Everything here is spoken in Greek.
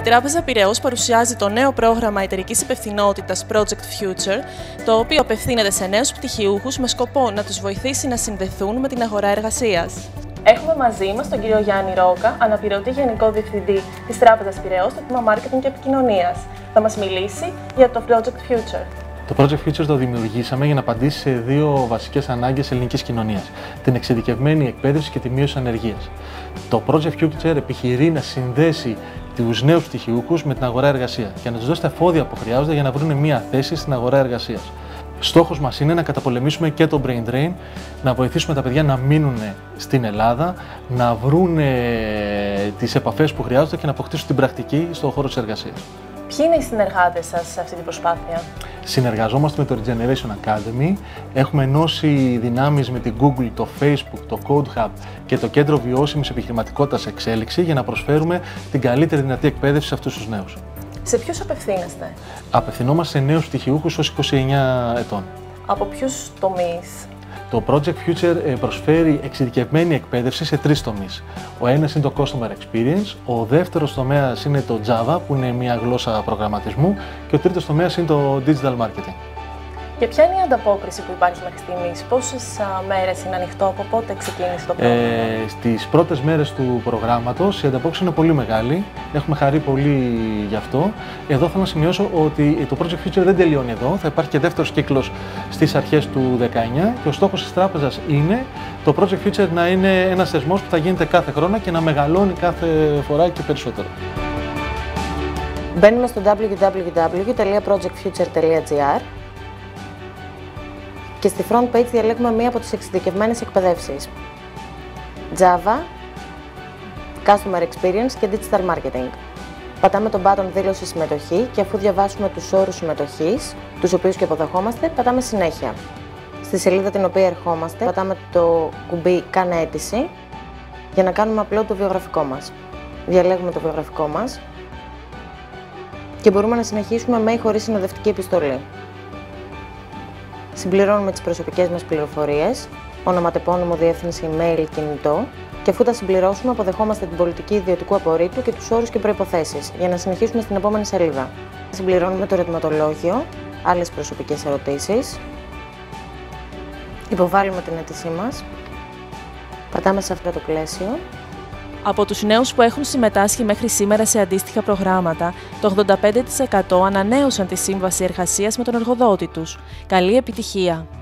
Τράπεζα Πειραιώς παρουσιάζει το νέο πρόγραμμα εταιρικής υπευθυνότητας Project Future, το οποίο απευθύνεται σε νέους πτυχιούχους με σκοπό να τους βοηθήσει να συνδεθούν με την αγορά εργασίας. Έχουμε μαζί μας τον κύριο Γιάννη Ρόκα, αναπληρωτή Γενικό Διευθυντή της Τράπεζας Πειραιώς στο τμήμα Marketing και Επικοινωνίας. Θα μας μιλήσει για το Project Future. Το Project Future το δημιουργήσαμε για να απαντήσει σε δύο βασικές ανάγκες ελληνικής κοινωνίας: την εξειδικευμένη εκπαίδευση και τη μείωση ανεργίας. Το Project Future επιχειρεί να συνδέσει τους νέους πτυχιούχους με την αγορά εργασίας και να τους δώσει τα εφόδια που χρειάζονται για να βρουν μια θέση στην αγορά εργασίας. Στόχος μας είναι να καταπολεμήσουμε και το brain drain, να βοηθήσουμε τα παιδιά να μείνουν στην Ελλάδα, να βρουν τις επαφές που χρειάζονται και να αποκτήσουν την πρακτική στον χώρο της εργασίας. Ποιοι είναι οι συνεργάτες σας σε αυτή την προσπάθεια? Συνεργαζόμαστε με το Regeneration Academy, έχουμε ενώσει δυνάμεις με την Google, το Facebook, το Code Hub και το Κέντρο Βιώσιμης Επιχειρηματικότητας Εξέλιξη για να προσφέρουμε την καλύτερη δυνατή εκπαίδευση σε αυτούς τους νέους. Σε ποιους απευθύνεστε? Απευθυνόμαστε σε νέους πτυχιούχους ως 29 ετών. Από ποιους τομείς? Το Project Future προσφέρει εξειδικευμένη εκπαίδευση σε 3 τομείς. Ο ένας είναι το Customer Experience, ο δεύτερος τομέας είναι το Java, που είναι μια γλώσσα προγραμματισμού, και ο τρίτος τομέας είναι το Digital Marketing. Και ποια είναι η ανταπόκριση που υπάρχει μέχρι στιγμής? Πόσες μέρες είναι ανοιχτό, από πότε ξεκίνησε το πρόγραμμα? Στις πρώτες μέρες του προγράμματος η ανταπόκριση είναι πολύ μεγάλη. Έχουμε χαρεί πολύ γι' αυτό. Εδώ θέλω να σημειώσω ότι το Project Future δεν τελειώνει εδώ. Θα υπάρχει και δεύτερος κύκλος στις αρχές του 2019 και ο στόχος της τράπεζας είναι το Project Future να είναι ένας θεσμός που θα γίνεται κάθε χρόνο και να μεγαλώνει κάθε φορά και περισσότερο. Μπαίνουμε στο www.projectfuture.gr και στη front page διαλέγουμε μία από τις εξειδικευμένες εκπαιδεύσεις: Java, Customer Experience και Digital Marketing. Πατάμε τον button δήλωση συμμετοχή και αφού διαβάσουμε τους όρους συμμετοχής, τους οποίους και αποδεχόμαστε, πατάμε συνέχεια. Στη σελίδα την οποία ερχόμαστε, πατάμε το κουμπί «Κάνε αίτηση» για να κάνουμε upload το βιογραφικό μας. Διαλέγουμε το βιογραφικό μας και μπορούμε να συνεχίσουμε με ή χωρίς συνοδευτική επιστολή. Συμπληρώνουμε τις προσωπικές μας πληροφορίες, ονοματεπώνυμο, διεύθυνση, email, κινητό, και αφού τα συμπληρώσουμε, αποδεχόμαστε την πολιτική ιδιωτικού απορρίτου και τους όρους και προϋποθέσεις για να συνεχίσουμε στην επόμενη σελίδα. Συμπληρώνουμε το ερωτηματολόγιο, άλλες προσωπικές ερωτήσεις, υποβάλλουμε την αίτησή μας, πατάμε σε αυτό το πλαίσιο. Από τους νέους που έχουν συμμετάσχει μέχρι σήμερα σε αντίστοιχα προγράμματα, το 85% ανανέωσαν τη σύμβαση εργασίας με τον εργοδότη τους. Καλή επιτυχία!